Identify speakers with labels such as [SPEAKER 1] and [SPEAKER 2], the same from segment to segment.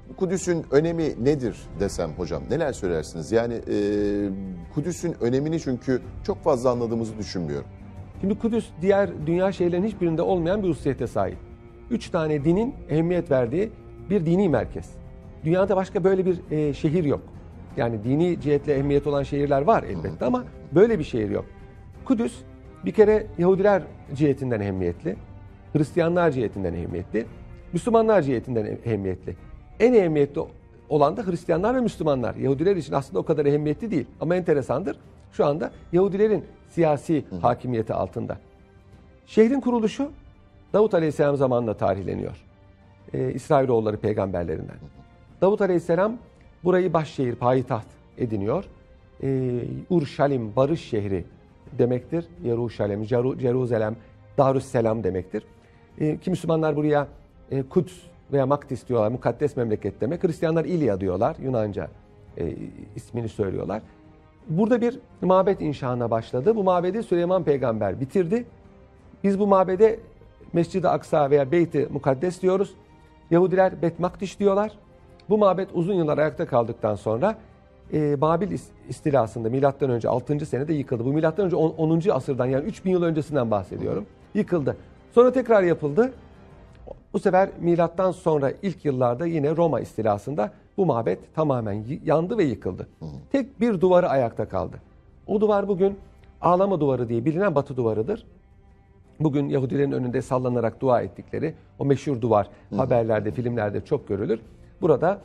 [SPEAKER 1] Kudüs'ün önemi nedir desem hocam? Neler söylersiniz? Yani Kudüs'ün önemini çünkü çok fazla anladığımızı düşünmüyorum.
[SPEAKER 2] Şimdi Kudüs diğer dünya şehirlerinin hiçbirinde olmayan bir hususiyete sahip. 3 tane dinin ehemmiyet verdiği bir dini merkez. Dünyada başka böyle bir şehir yok. Yani dini cihetle ehemmiyet olan şehirler var elbette ama böyle bir şehir yok. Kudüs bir kere Yahudiler cihetinden ehemmiyetli, Hristiyanlar cihetinden ehemmiyetli, Müslümanlar cihetinden ehemmiyetli. En ehemmiyetli olan da Hristiyanlar ve Müslümanlar. Yahudiler için aslında o kadar ehemmiyetli değil ama enteresandır. Şu anda Yahudilerin siyasi hakimiyeti altında. Şehrin kuruluşu Davut Aleyhisselam zamanında tarihleniyor. İsrailoğulları peygamberlerinden. Davut Aleyhisselam burayı başşehir, payitaht ediniyor. Urşalim, barış şehri demektir. Yeruşalem, Ceruzalem, Darüsselam demektir. Ki Müslümanlar buraya Kuds veya Maktis diyorlar, mukaddes memleket demek. Hristiyanlar İlya diyorlar, Yunanca ismini söylüyorlar. Burada bir mabet inşasına başladı. Bu mabedi Süleyman peygamber bitirdi. Biz bu mabede Mescid-i Aksa veya Beyt-i Mukaddes diyoruz. Yahudiler Bet Makdiş diyorlar. Bu mabet uzun yıllar ayakta kaldıktan sonra Babil istilasında milattan önce 6. senede yıkıldı. Bu milattan önce 10. asırdan yani 3000 yıl öncesinden bahsediyorum. Yıkıldı. Sonra tekrar yapıldı. Bu sefer milattan sonra ilk yıllarda yine Roma istilasında bu mabet tamamen yandı ve yıkıldı. Tek bir duvarı ayakta kaldı. O duvar bugün Ağlama Duvarı diye bilinen Batı duvarıdır. Bugün Yahudilerin önünde sallanarak dua ettikleri o meşhur duvar haberlerde, filmlerde çok görülür. Burada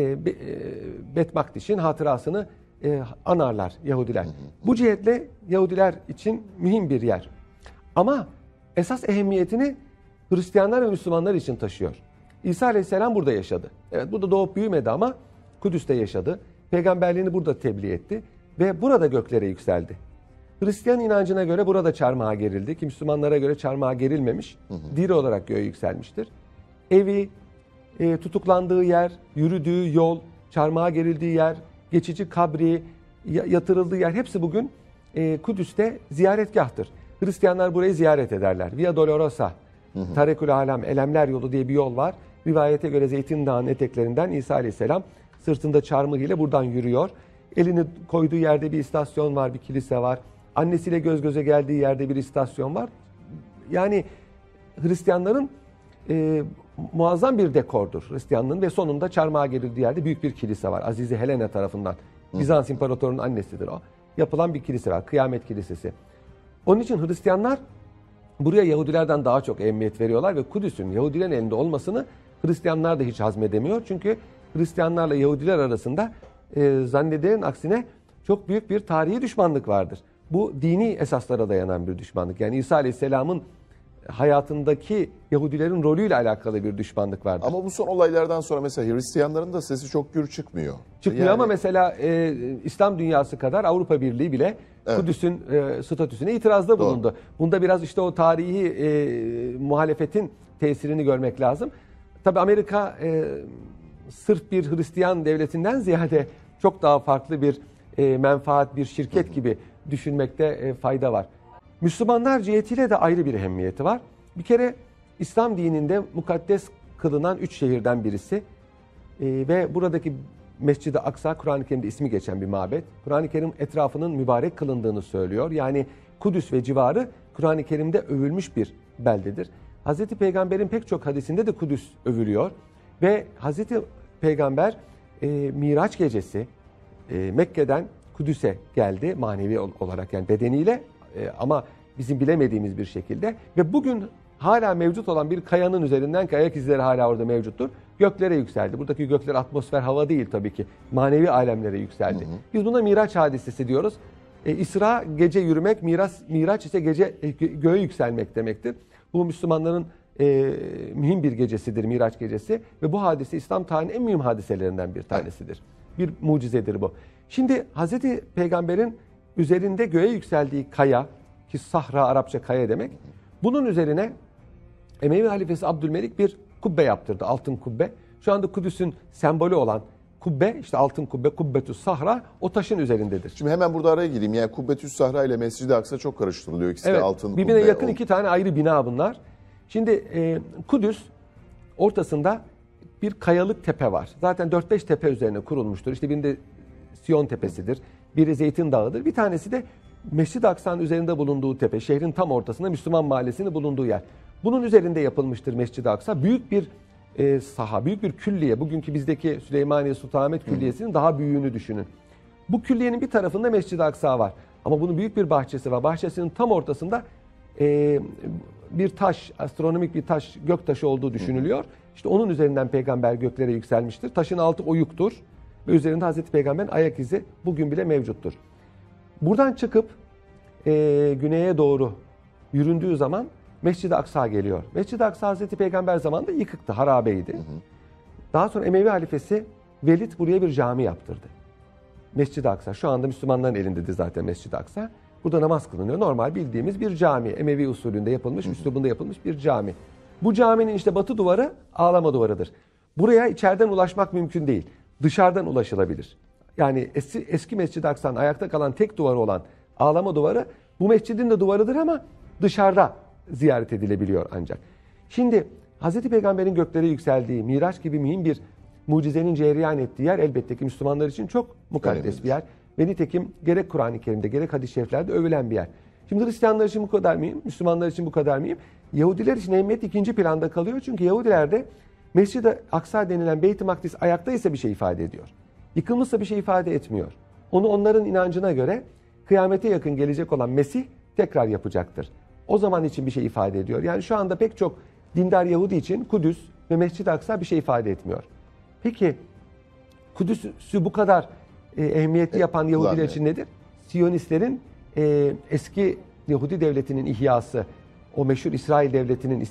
[SPEAKER 2] Bet Makdiş'in hatırasını anarlar Yahudiler. Bu cihetle Yahudiler için mühim bir yer. Ama esas ehemmiyetini Hristiyanlar ve Müslümanlar için taşıyor. İsa Aleyhisselam burada yaşadı. Evet, burada doğup büyümedi ama Kudüs'te yaşadı. Peygamberliğini burada tebliğ etti ve burada göklere yükseldi. Hristiyan inancına göre burada çarmıha gerildi ki Müslümanlara göre çarmıha gerilmemiş, diri olarak göğe yükselmiştir. Evi, tutuklandığı yer, yürüdüğü yol, çarmıha gerildiği yer, geçici kabri, yatırıldığı yer hepsi bugün Kudüs'te ziyaretgahtır. Hristiyanlar burayı ziyaret ederler. Via Dolorosa, Tarekül Alem, Elemler Yolu diye bir yol var. Rivayete göre Zeytin Dağı'nın eteklerinden İsa Aleyhisselam sırtında çarmıhıyla buradan yürüyor. Elini koyduğu yerde bir istasyon var, bir kilise var. Annesiyle göz göze geldiği yerde bir istasyon var. Yani Hristiyanların muazzam bir dekordur Hristiyanlığın ve sonunda çarmıha gerildiği yerde büyük bir kilise var. Azize Helena tarafından. Bizans İmparatorluğu'nun annesidir o. Yapılan bir kilise var. Kıyamet Kilisesi. Onun için Hristiyanlar buraya Yahudilerden daha çok ehemmiyet veriyorlar ve Kudüs'ün Yahudilerin elinde olmasını Hristiyanlar da hiç hazmedemiyor. Çünkü Hristiyanlarla Yahudiler arasında zannedilenin aksine çok büyük bir tarihi düşmanlık vardır. Bu dini esaslara dayanan bir düşmanlık. Yani İsa Aleyhisselam'ın hayatındaki Yahudilerin rolüyle alakalı bir düşmanlık vardır.
[SPEAKER 1] Ama bu son olaylardan sonra mesela Hristiyanların da sesi çok gür çıkmıyor.
[SPEAKER 2] Çıkmıyor yani... ama mesela İslam dünyası kadar Avrupa Birliği bile Kudüs'ün statüsüne itirazda bulundu. Doğru. Bunda biraz işte o tarihi muhalefetin tesirini görmek lazım. Tabii Amerika sırf bir Hristiyan devletinden ziyade çok daha farklı bir menfaat, bir şirket gibi düşünmekte fayda var. Müslümanlar cihetiyle de ayrı bir ehemmiyeti var. Bir kere İslam dininde mukaddes kılınan 3 şehirden birisi ve buradaki Mescid-i Aksa Kur'an-ı Kerim'de ismi geçen bir mabet. Kur'an-ı Kerim etrafının mübarek kılındığını söylüyor. Yani Kudüs ve civarı Kur'an-ı Kerim'de övülmüş bir beldedir. Hazreti Peygamber'in pek çok hadisinde de Kudüs övülüyor ve Hazreti Peygamber Miraç gecesi Mekke'den Kudüs'e geldi manevi olarak yani bedeniyle ama bizim bilemediğimiz bir şekilde ve bugün hala mevcut olan bir kayanın üzerinden ki ayak izleri hala orada mevcuttur. Göklere yükseldi. Buradaki gökler atmosfer, hava değil tabii ki. Manevi alemlere yükseldi. Biz buna Miraç hadisesi diyoruz. İsra gece yürümek, Miraç ise gece göğe yükselmek demektir. Bu Müslümanların mühim bir gecesidir Miraç gecesi ve bu hadise İslam tarihinin en mühim hadiselerinden bir tanesidir. Bir mucizedir bu. Şimdi Hazreti Peygamber'in üzerinde göğe yükseldiği kaya ki Sahra Arapça kaya demek. Bunun üzerine Emevi halifesi Abdülmelik bir kubbe yaptırdı. Altın kubbe. Şu anda Kudüs'ün sembolü olan kubbe işte altın kubbe Kubbetü's Sahra o taşın üzerindedir.
[SPEAKER 1] Şimdi hemen burada araya gireyim. Yani Kubbetü's Sahra ile Mescid-i Aksa çok karıştırılıyor. İkisi de altın kubbe.
[SPEAKER 2] Birbirine yakın iki tane ayrı bina bunlar. Şimdi Kudüs ortasında bir kayalık tepe var. Zaten 4-5 tepe üzerine kurulmuştur. İşte birinde Siyon Tepesi'dir, biri Zeytin Dağı'dır. Bir tanesi de Mescid-i Aksa'nın üzerinde bulunduğu tepe, şehrin tam ortasında Müslüman mahallesinin bulunduğu yer. Bunun üzerinde yapılmıştır Mescid-i Aksa. Büyük bir saha, büyük bir külliye. Bugünkü bizdeki Süleymaniye Sultanahmet Külliyesi'nin daha büyüğünü düşünün. Bu külliyenin bir tarafında Mescid-i Aksa var. Ama bunun büyük bir bahçesi var. Bahçesinin tam ortasında bir taş, astronomik bir taş, gök taşı olduğu düşünülüyor. İşte onun üzerinden peygamber göklere yükselmiştir. Taşın altı oyuktur ve üzerinde Hazreti Peygamber'in ayak izi bugün bile mevcuttur. Buradan çıkıp güneye doğru yüründüğü zaman Mescid-i Aksa geliyor. Mescid-i Aksa Hazreti Peygamber zamanında yıkıktı, harabeydi. Daha sonra Emevi halifesi Velid buraya bir cami yaptırdı. Mescid-i Aksa, şu anda Müslümanların elindedir zaten Mescid-i Aksa. Burada namaz kılınıyor. Normal bildiğimiz bir cami. Emevi usulünde yapılmış, üslubunda yapılmış bir cami. Bu caminin işte batı duvarı ağlama duvarıdır. Buraya içeriden ulaşmak mümkün değil. Dışarıdan ulaşılabilir. Yani eski Mescid-i Aksa'nın ayakta kalan tek duvarı olan ağlama duvarı bu mescidin de duvarıdır ama dışarıda ziyaret edilebiliyor ancak. Şimdi Hz. Peygamber'in göklere yükseldiği, Miraç gibi mühim bir mucizenin cereyan ettiği yer elbette ki Müslümanlar için çok mukaddes bir yer. Ve nitekim gerek Kur'an-ı Kerim'de gerek hadis-i şeriflerde övülen bir yer. Şimdi Hristiyanlar için bu kadar mühim, Müslümanlar için bu kadar mühim. Yahudiler için ehemmiyet ikinci planda kalıyor. Çünkü Yahudilerde Mescid-i Aksa denilen Beyt-i Makdis ayaktaysa bir şey ifade ediyor. Yıkılmışsa bir şey ifade etmiyor. Onu onların inancına göre kıyamete yakın gelecek olan Mesih tekrar yapacaktır. O zaman için bir şey ifade ediyor. Yani şu anda pek çok dindar Yahudi için Kudüs ve Mescid-i Aksa bir şey ifade etmiyor. Peki Kudüs'ü bu kadar ehemmiyetli yapan Yahudiler için nedir? Siyonistlerin eski Yahudi devletinin ihyası, o meşhur İsrail devletinin,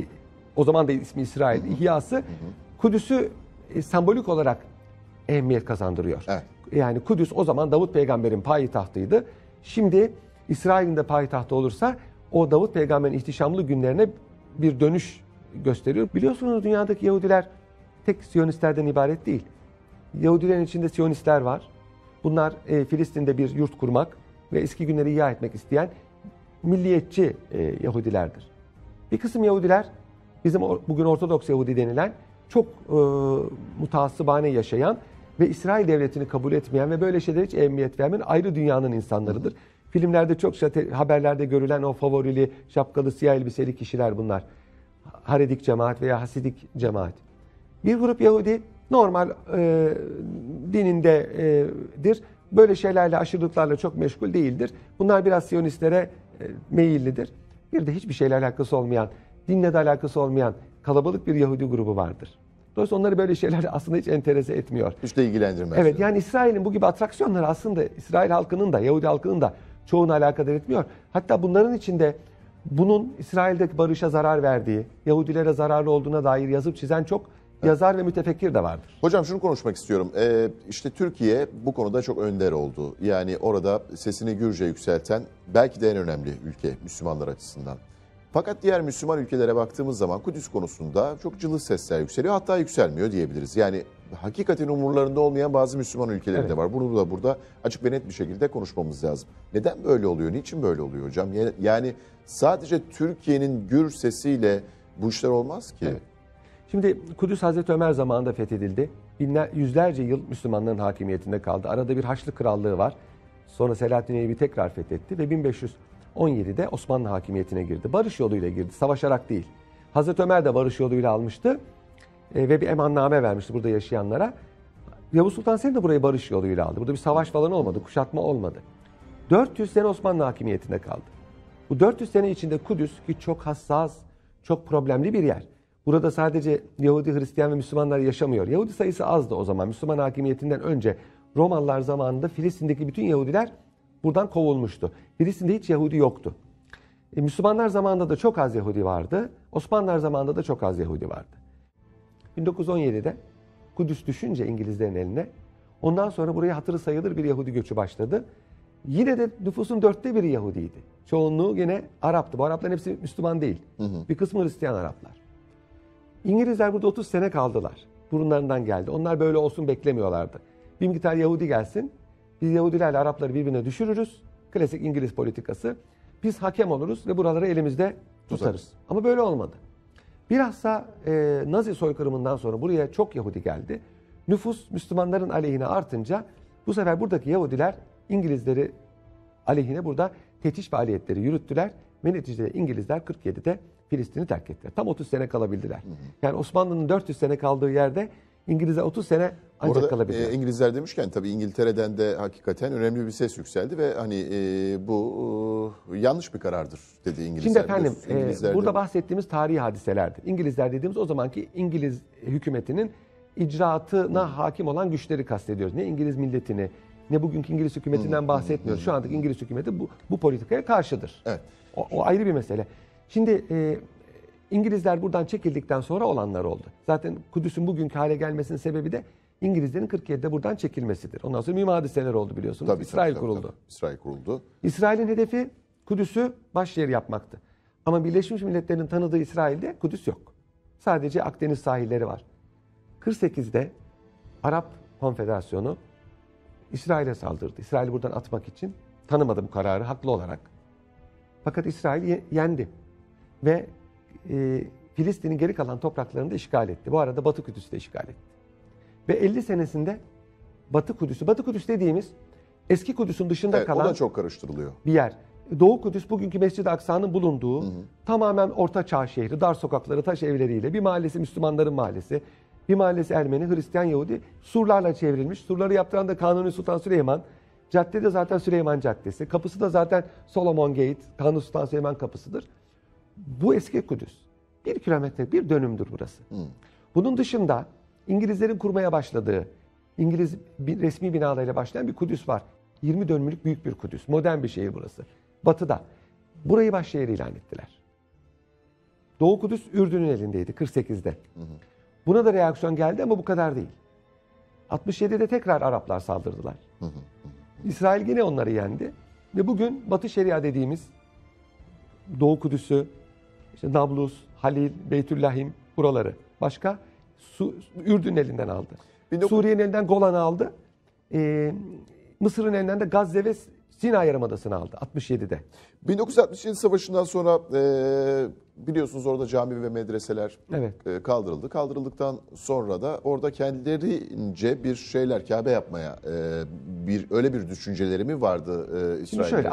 [SPEAKER 2] o zaman da ismi İsrail ihyası, Kudüs'ü sembolik olarak ehemmiyet kazandırıyor. Evet. Yani Kudüs o zaman Davut peygamberin payitahtıydı. Şimdi İsrail'in de payitahtı olursa o Davut peygamberin ihtişamlı günlerine bir dönüş gösteriyor. Biliyorsunuz dünyadaki Yahudiler tek Siyonistlerden ibaret değil. Yahudilerin içinde Siyonistler var. Bunlar Filistin'de bir yurt kurmak ve eski günleri ihya etmek isteyen milliyetçi Yahudilerdir. Bir kısım Yahudiler bizim bugün Ortodoks Yahudi denilen çok mutaassıbane yaşayan ve İsrail devletini kabul etmeyen ve böyle şeylere hiç ehemmiyet vermeyen ayrı dünyanın insanlarıdır. Filmlerde çokça haberlerde görülen o favorili, şapkalı, siyah elbiseli kişiler bunlar. Haredik cemaat veya Hasidik cemaat. Bir grup Yahudi normal dinindedir. Böyle şeylerle, aşırılıklarla çok meşgul değildir. Bunlar biraz Siyonistlere meyillidir. Bir de hiçbir şeyle alakası olmayan, dinle de alakası olmayan kalabalık bir Yahudi grubu vardır. Dolayısıyla onları böyle şeyler aslında hiç enterese etmiyor.
[SPEAKER 1] Hiç de ilgilendirmez.
[SPEAKER 2] Evet, yani İsrail'in bu gibi atraksiyonları aslında İsrail halkının da, Yahudi halkının da çoğunu alakadar etmiyor. Hatta bunların içinde bunun İsrail'deki barışa zarar verdiği, Yahudilere zararlı olduğuna dair yazıp çizen çok yazar ve mütefekkir de vardır.
[SPEAKER 1] Hocam şunu konuşmak istiyorum. İşte Türkiye bu konuda çok önder oldu. Yani orada sesini Gürce yükselten belki de en önemli ülke Müslümanlar açısından. Fakat diğer Müslüman ülkelere baktığımız zaman Kudüs konusunda çok cılız sesler yükseliyor. Hatta yükselmiyor diyebiliriz. Yani hakikaten umurlarında olmayan bazı Müslüman ülkeler de var. Bunu da burada açık ve net bir şekilde konuşmamız lazım. Neden böyle oluyor? Niçin böyle oluyor hocam? Yani sadece Türkiye'nin gür sesiyle bu işler olmaz ki.
[SPEAKER 2] Evet. Şimdi Kudüs Hazreti Ömer zamanında fethedildi. Yüzlerce yıl Müslümanların hakimiyetinde kaldı. Arada bir Haçlı Krallığı var. Sonra Selahaddin Eyyubi tekrar fethetti ve 1517'de Osmanlı hakimiyetine girdi. Barış yoluyla girdi, savaşarak değil. Hazreti Ömer de barış yoluyla almıştı ve bir emanname vermişti burada yaşayanlara. Yavuz Sultan Selim de burayı barış yoluyla aldı. Burada bir savaş falan olmadı, kuşatma olmadı. 400 sene Osmanlı hakimiyetinde kaldı. Bu 400 sene içinde Kudüs ki çok hassas, çok problemli bir yer. Burada sadece Yahudi, Hristiyan ve Müslümanlar yaşamıyor. Yahudi sayısı azdı o zaman. Müslüman hakimiyetinden önce Romalılar zamanında Filistin'deki bütün Yahudiler buradan kovulmuştu. Filistin'de hiç Yahudi yoktu. Müslümanlar zamanında da çok az Yahudi vardı. Osmanlılar zamanında da çok az Yahudi vardı. 1917'de Kudüs düşünce İngilizlerin eline, ondan sonra buraya hatırı sayılır bir Yahudi göçü başladı. Yine de nüfusun 1/4 Yahudiydi. Çoğunluğu yine Arap'tı. Bu Arapların hepsi Müslüman değil. Bir kısmı Hristiyan Araplar. İngilizler burada 30 sene kaldılar. Burunlarından geldi. Onlar böyle olsun beklemiyorlardı. Bir miktar Yahudi gelsin, biz Yahudilerle Arapları birbirine düşürürüz. Klasik İngiliz politikası. Biz hakem oluruz ve buraları elimizde tutarız. Ama böyle olmadı. Bilhassa Nazi soykırımından sonra buraya çok Yahudi geldi. Nüfus Müslümanların aleyhine artınca bu sefer buradaki Yahudiler İngilizleri aleyhine burada tetiş faaliyetleri yürüttüler ve neticede İngilizler 47'de Filistin'i terk ettiler. Tam 30 sene kalabildiler. Yani Osmanlı'nın 400 sene kaldığı yerde İngilizler 30 sene ancak
[SPEAKER 1] Orada,
[SPEAKER 2] kalabildiler.
[SPEAKER 1] İngilizler demişken tabii İngiltere'den de hakikaten önemli bir ses yükseldi ve hani bu yanlış bir karardır dedi İngilizler.
[SPEAKER 2] Şimdi efendim
[SPEAKER 1] İngilizler
[SPEAKER 2] burada
[SPEAKER 1] de...
[SPEAKER 2] bahsettiğimiz tarihi hadiselerdir. İngilizler dediğimiz o zamanki İngiliz hükümetinin icraatına hakim olan güçleri kastediyoruz. Ne İngiliz milletini ne bugünkü İngiliz hükümetinden bahsetmiyoruz. Şu andaki İngiliz hükümeti bu politikaya karşıdır.
[SPEAKER 1] Evet.
[SPEAKER 2] O ayrı bir mesele. Şimdi İngilizler buradan çekildikten sonra olanlar oldu. Zaten Kudüs'ün bugünkü hale gelmesinin sebebi de İngilizlerin 47'de buradan çekilmesidir. Ondan sonra mühim hadiseler oldu biliyorsunuz.
[SPEAKER 1] Tabii,
[SPEAKER 2] İsrail
[SPEAKER 1] tabii,
[SPEAKER 2] kuruldu.
[SPEAKER 1] tabii. İsrail kuruldu.
[SPEAKER 2] İsrail'in hedefi Kudüs'ü başşehir yapmaktı. Ama Birleşmiş Milletler'in tanıdığı İsrail'de Kudüs yok. Sadece Akdeniz sahilleri var. 48'de Arap Konfederasyonu İsrail'e saldırdı. İsrail'i buradan atmak için tanımadı bu kararı haklı olarak. Fakat İsrail yendi ve Filistin'in geri kalan topraklarını da işgal etti. Bu arada Batı Kudüs'ü de işgal etti. Ve 50 senesinde Batı Kudüs dediğimiz eski Kudüs'ün dışında
[SPEAKER 1] Evet,
[SPEAKER 2] kalan
[SPEAKER 1] o da çok karıştırılıyor.
[SPEAKER 2] bir yer. Doğu Kudüs bugünkü Mescid-i Aksa'nın bulunduğu tamamen Orta Çağ şehri, dar sokakları, taş evleriyle bir mahallesi Müslümanların mahallesi, bir mahallesi Ermeni, Hristiyan, Yahudi, surlarla çevrilmiş. Surları yaptıran da Kanuni Sultan Süleyman. Cadde de zaten Süleyman Caddesi. Kapısı da zaten Solomon Gate, Kanuni Sultan Süleyman kapısıdır. Bu eski Kudüs. 1 kilometre, bir dönümdür burası. Bunun dışında İngilizlerin kurmaya başladığı, İngiliz resmi binalarıyla başlayan bir Kudüs var. 20 dönümlük büyük bir Kudüs. Modern bir şehir burası. Batıda. Burayı başşehir ilan ettiler. Doğu Kudüs Ürdün'ün elindeydi 48'de. Buna da reaksiyon geldi ama bu kadar değil. 67'de tekrar Araplar saldırdılar. İsrail yine onları yendi. Ve bugün Batı Şeria dediğimiz Doğu Kudüs'ü, işte Nablus, Halil, Beytüllahim buraları. Başka Ürdün'ün elinden aldı. Suriye'nin elinden Golan'ı aldı. Mısır'ın elinden de Gazze ve Sina Yarımadası'nı aldı 67'de.
[SPEAKER 1] 1967 Savaşı'ndan sonra biliyorsunuz orada cami ve medreseler kaldırıldı. Kaldırıldıktan sonra da orada kendilerince bir şeyler Kabe yapmaya öyle bir düşünceleri mi vardı İsrail'in?
[SPEAKER 2] Şimdi şöyle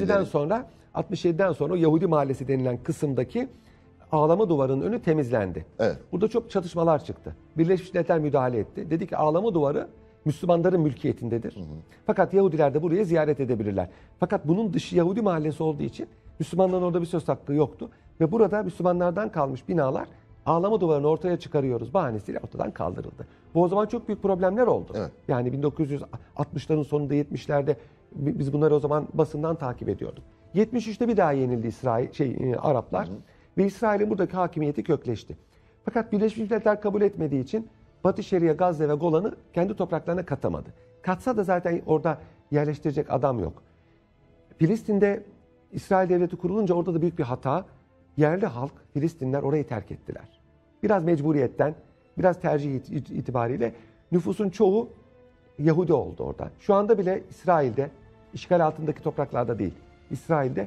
[SPEAKER 2] 67'den sonra o Yahudi Mahallesi denilen kısımdaki ağlama duvarının önü temizlendi.
[SPEAKER 1] Evet.
[SPEAKER 2] Burada çok çatışmalar çıktı. Birleşmiş Milletler müdahale etti. Dedi ki ağlama duvarı Müslümanların mülkiyetindedir. Fakat Yahudiler de buraya ziyaret edebilirler. Fakat bunun dışı Yahudi mahallesi olduğu için Müslümanların orada bir söz hakkı yoktu. Ve burada Müslümanlardan kalmış binalar ağlama duvarını ortaya çıkarıyoruz bahanesiyle ortadan kaldırıldı. Bu o zaman çok büyük problemler oldu.
[SPEAKER 1] Evet.
[SPEAKER 2] Yani 1960'ların sonunda 70'lerde biz bunları o zaman basından takip ediyorduk. 73'te bir daha yenildi Araplar ve İsrail'in buradaki hakimiyeti kökleşti. Fakat Birleşmiş Milletler kabul etmediği için Batı Şeria, Gazze ve Golan'ı kendi topraklarına katamadı. Katsa da zaten orada yerleştirecek adam yok. Filistin'de İsrail Devleti kurulunca orada da büyük bir hata. Yerli halk, Filistinler orayı terk ettiler. Biraz mecburiyetten, biraz tercih itibariyle nüfusun çoğu Yahudi oldu orada. Şu anda bile İsrail'de, işgal altındaki topraklarda değil, İsrail'de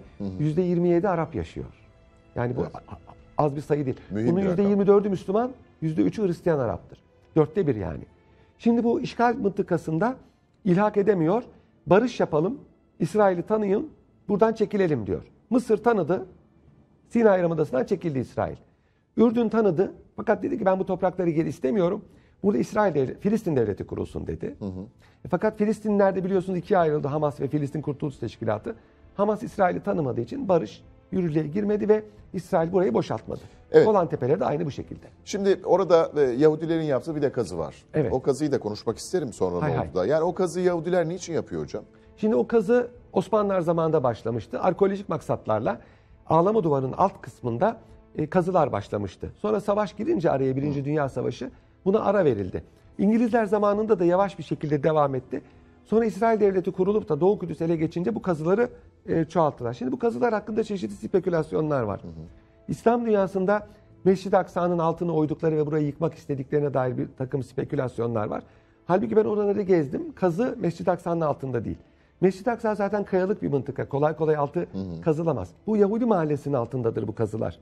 [SPEAKER 2] %27 Arap yaşıyor. Yani bu az bir sayı değil.
[SPEAKER 1] Mühim
[SPEAKER 2] bunun %24'ü Müslüman, %3'ü Hristiyan Arap'tır. 1/4 yani. Şimdi bu işgal mıntıkasında ilhak edemiyor. Barış yapalım, İsrail'i tanıyın, buradan çekilelim diyor. Mısır tanıdı, Sina Yarımadası'ndan çekildi İsrail. Ürdün tanıdı, fakat dedi ki ben bu toprakları geri istemiyorum. Burada Filistin devleti kurulsun dedi. Fakat Filistinler de biliyorsunuz ikiye ayrıldı, Hamas ve Filistin Kurtuluş Teşkilatı. Hamas İsrail'i tanımadığı için barış yürürlüğe girmedi ve İsrail burayı boşaltmadı.
[SPEAKER 1] Evet.
[SPEAKER 2] Golan Tepeleri de aynı bu şekilde.
[SPEAKER 1] Şimdi orada Yahudilerin yaptığı bir de kazı var.
[SPEAKER 2] Evet.
[SPEAKER 1] O kazıyı da konuşmak isterim sonra ne oldu da. Yani o kazıyı Yahudiler niçin yapıyor hocam?
[SPEAKER 2] Şimdi o kazı Osmanlılar zamanında başlamıştı. Arkeolojik maksatlarla ağlama duvarının alt kısmında kazılar başlamıştı. Sonra savaş girince araya 1. Dünya Savaşı buna ara verildi. İngilizler zamanında da yavaş bir şekilde devam etti. Sonra İsrail Devleti kurulup da Doğu Kudüs ele geçince bu kazıları çoğalttılar. Şimdi bu kazılar hakkında çeşitli spekülasyonlar var. İslam dünyasında Mescid-i Aksa'nın altını oydukları ve burayı yıkmak istediklerine dair bir takım spekülasyonlar var. Halbuki ben oraları gezdim. Kazı Mescid-i Aksa'nın altında değil. Mescid-i Aksa zaten kayalık bir mıntıka. Kolay kolay altı kazılamaz. Bu Yahudi mahallesinin altındadır bu kazılar.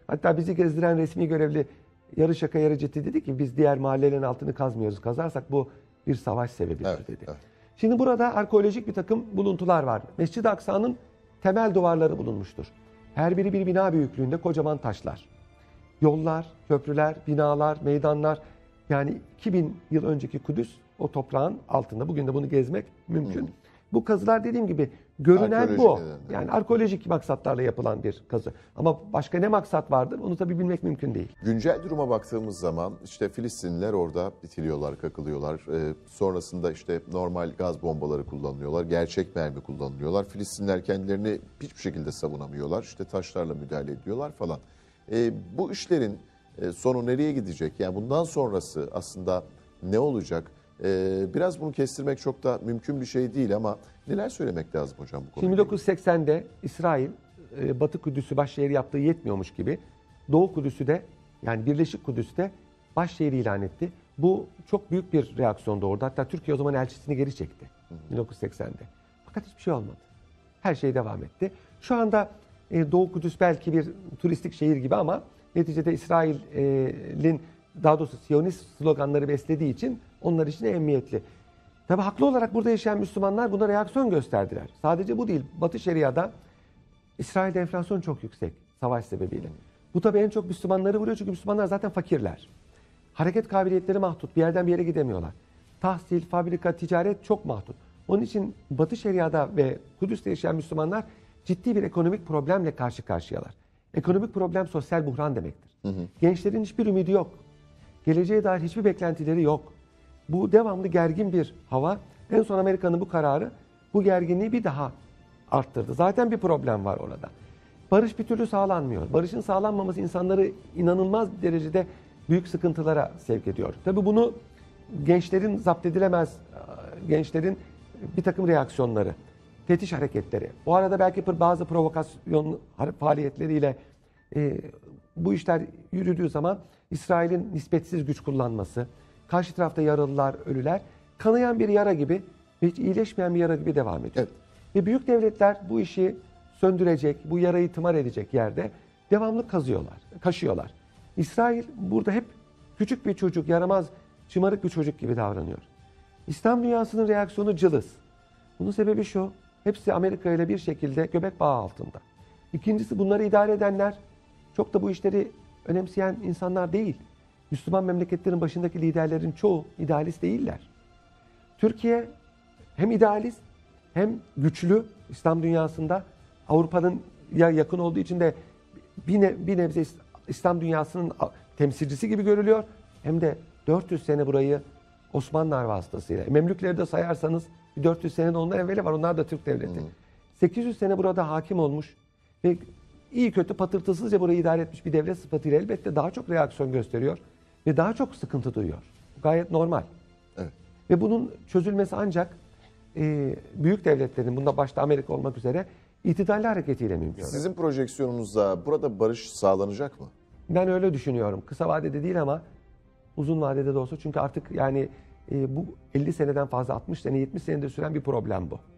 [SPEAKER 2] Hatta bizi gezdiren resmi görevli yarı şaka yarı ciddi dedi ki biz diğer mahallelerin altını kazmıyoruz. Kazarsak bu bir savaş sebebidir dedi.
[SPEAKER 1] Evet.
[SPEAKER 2] Şimdi burada arkeolojik bir takım buluntular var. Mescid-i Aksa'nın temel duvarları bulunmuştur. Her biri bir bina büyüklüğünde kocaman taşlar. Yollar, köprüler, binalar, meydanlar. Yani 2000 yıl önceki Kudüs o toprağın altında. Bugün de bunu gezmek mümkün. Bu kazılar dediğim gibi görünen bu.
[SPEAKER 1] Arkeolojik
[SPEAKER 2] Yani arkeolojik maksatlarla yapılan bir kazı. Ama başka ne maksat vardır onu tabii bilmek mümkün değil.
[SPEAKER 1] Güncel duruma baktığımız zaman işte Filistinliler orada bitiliyorlar, kakılıyorlar. Sonrasında işte normal gaz bombaları kullanılıyorlar, gerçek mermi kullanılıyorlar. Filistinliler kendilerini hiçbir şekilde savunamıyorlar. İşte taşlarla müdahale ediyorlar falan. Bu işlerin sonu nereye gidecek? Yani bundan sonrası aslında ne olacak? Biraz bunu kestirmek çok da mümkün bir şey değil ama neler söylemek lazım hocam bu konuda?
[SPEAKER 2] Şimdi 1980'de İsrail Batı Kudüs'ü başşehir yaptığı yetmiyormuş gibi Doğu Kudüs'ü de yani Birleşik Kudüs'te başşehir ilan etti. Bu çok büyük bir reaksiyon doğurdu. Hatta Türkiye o zaman elçisini geri çekti 1980'de. Fakat hiçbir şey olmadı. Her şey devam etti. Şu anda Doğu Kudüs belki bir turistik şehir gibi ama neticede İsrail'in daha doğrusu Siyonist sloganları beslediği için onlar için emniyetli. Tabi haklı olarak burada yaşayan Müslümanlar buna reaksiyon gösterdiler. Sadece bu değil. Batı Şeria'da İsrail'de enflasyon çok yüksek savaş sebebiyle. Bu tabi en çok Müslümanları vuruyor çünkü Müslümanlar zaten fakirler. Hareket kabiliyetleri mahdut. Bir yerden bir yere gidemiyorlar. Tahsil, fabrika, ticaret çok mahdut. Onun için Batı Şeria'da ve Kudüs'te yaşayan Müslümanlar ciddi bir ekonomik problemle karşı karşıyalar. Ekonomik problem sosyal buhran demektir. Gençlerin hiçbir ümidi yok. Geleceğe dair hiçbir beklentileri yok. Bu devamlı gergin bir hava. En son Amerika'nın bu kararı bu gerginliği bir daha arttırdı. Zaten bir problem var orada. Barış bir türlü sağlanmıyor. Barışın sağlanmaması insanları inanılmaz derecede büyük sıkıntılara sevk ediyor. Tabii bunu gençlerin zapt edilemez, gençlerin bir takım reaksiyonları, fetiş hareketleri. O arada belki bazı provokasyon faaliyetleriyle bu işler yürüdüğü zaman İsrail'in nispetsiz güç kullanması, karşı tarafta yaralılar, ölüler, kanayan bir yara gibi ve hiç iyileşmeyen bir yara gibi devam ediyor.
[SPEAKER 1] Evet.
[SPEAKER 2] Ve büyük devletler bu işi söndürecek, bu yarayı tımar edecek yerde devamlı kaşıyorlar. İsrail burada hep küçük bir çocuk, yaramaz, şımarık bir çocuk gibi davranıyor. İslam dünyasının reaksiyonu cılız. Bunun sebebi şu, hepsi Amerika ile bir şekilde göbek bağı altında. İkincisi bunları idare edenler çok da bu işleri önemseyen insanlar değil. Müslüman memleketlerin başındaki liderlerin çoğu idealist değiller. Türkiye hem idealist hem güçlü İslam dünyasında. Avrupa'nın yakın olduğu için de bir nebze İslam dünyasının temsilcisi gibi görülüyor. Hem de 400 sene burayı Osmanlılar vasıtasıyla. Memlükleri de sayarsanız 400 sene de ondan evveli var. Onlar da Türk devleti. 800 sene burada hakim olmuş ve iyi kötü patırtısızca burayı idare etmiş bir devlet sıfatıyla elbette daha çok reaksiyon gösteriyor ve daha çok sıkıntı duyuyor. Gayet normal.
[SPEAKER 1] Evet.
[SPEAKER 2] Ve bunun çözülmesi ancak büyük devletlerin, bunda başta Amerika olmak üzere itidalli hareketiyle mümkün.
[SPEAKER 1] Sizin projeksiyonunuzda burada barış sağlanacak mı?
[SPEAKER 2] Ben öyle düşünüyorum. Kısa vadede değil ama uzun vadede de olsa. Çünkü artık yani bu 50 seneden fazla, 60 sene, 70 senede süren bir problem bu.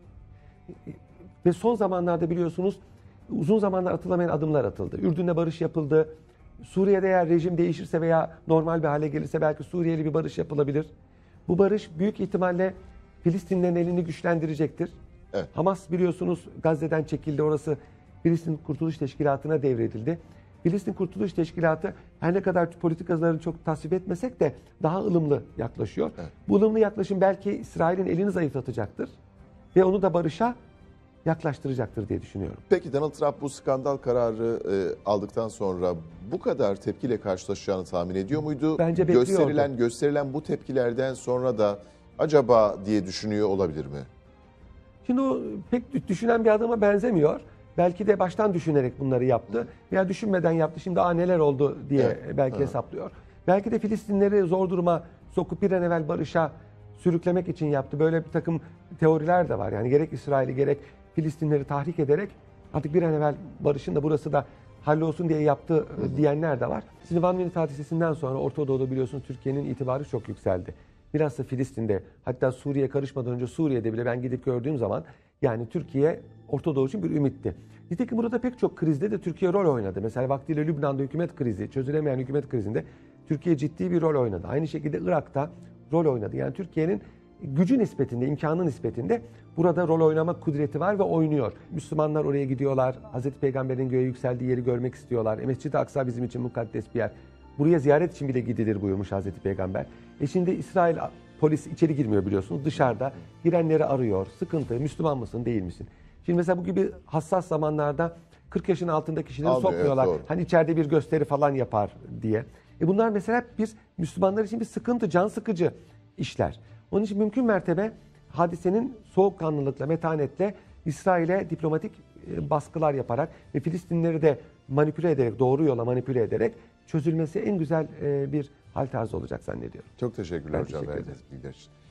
[SPEAKER 2] Ve son zamanlarda biliyorsunuz uzun zamanlar atılamayan adımlar atıldı. Ürdün'de barış yapıldı. Suriye'de eğer rejim değişirse veya normal bir hale gelirse belki Suriyeli bir barış yapılabilir. Bu barış büyük ihtimalle Filistinlerin elini güçlendirecektir.
[SPEAKER 1] Evet.
[SPEAKER 2] Hamas biliyorsunuz Gazze'den çekildi. Orası Filistin Kurtuluş Teşkilatı'na devredildi. Filistin Kurtuluş Teşkilatı her ne kadar politikalarını çok tasvip etmesek de daha ılımlı yaklaşıyor.
[SPEAKER 1] Evet.
[SPEAKER 2] Bu ılımlı yaklaşım belki İsrail'in elini zayıflatacaktır. Ve onu da barışa yaklaştıracaktır diye düşünüyorum.
[SPEAKER 1] Peki Donald Trump bu skandal kararı aldıktan sonra bu kadar tepkiyle karşılaşacağını tahmin ediyor muydu?
[SPEAKER 2] Bence bekliyordu.
[SPEAKER 1] Gösterilen bu tepkilerden sonra da acaba diye düşünüyor olabilir mi?
[SPEAKER 2] Şimdi o pek düşünen bir adama benzemiyor. Belki de baştan düşünerek bunları yaptı veya düşünmeden yaptı. Şimdi neler oldu diye belki hesaplıyor. Belki de Filistinleri zor duruma sokup bir an evvel barışa sürüklemek için yaptı. Böyle bir takım teoriler de var. Yani gerek İsrail'i gerek Filistinleri tahrik ederek artık bir an evvel barışın da burası da hallolsun diye yaptı diyenler de var. Şimdi Van Minit hadisesinden sonra Orta Doğu'da biliyorsunuz Türkiye'nin itibarı çok yükseldi. Bilhassa Filistin'de, hatta Suriye karışmadan önce Suriye'de bile ben gidip gördüğüm zaman yani Türkiye Orta Doğu için bir ümitti. Nitekim burada pek çok krizde de Türkiye rol oynadı. Mesela vaktiyle Lübnan'da hükümet krizi, çözülemeyen hükümet krizinde Türkiye ciddi bir rol oynadı. Aynı şekilde Irak'ta rol oynadı. Yani Türkiye'nin gücü nispetinde, imkanı nispetinde burada rol oynama kudreti var ve oynuyor. Müslümanlar oraya gidiyorlar. Hazreti Peygamber'in göğe yükseldiği yeri görmek istiyorlar. Mescid-i Aksa bizim için mukaddes bir yer. Buraya ziyaret için bile gidilir buyurmuş Hazreti Peygamber. Şimdi İsrail polis içeri girmiyor biliyorsunuz. Dışarıda girenleri arıyor. Sıkıntı, Müslüman mısın, değil misin? Şimdi mesela bu gibi hassas zamanlarda 40 yaşın altındaki kişileri
[SPEAKER 1] Almıyor,
[SPEAKER 2] sokmuyorlar.
[SPEAKER 1] evet, doğru.
[SPEAKER 2] Hani içeride bir gösteri falan yapar diye. Bunlar mesela biz Müslümanlar için bir sıkıntı, can sıkıcı işler. Onun için mümkün mertebe hadisenin soğukkanlılıkla, metanetle İsrail'e diplomatik baskılar yaparak ve Filistinleri de manipüle ederek, doğru yola manipüle ederek çözülmesi en güzel bir hal tarzı olacak zannediyorum.
[SPEAKER 1] Çok teşekkürler
[SPEAKER 2] Ben
[SPEAKER 1] hocam
[SPEAKER 2] teşekkür
[SPEAKER 1] verdiğiniz
[SPEAKER 2] ederim.
[SPEAKER 1] bilgiler için.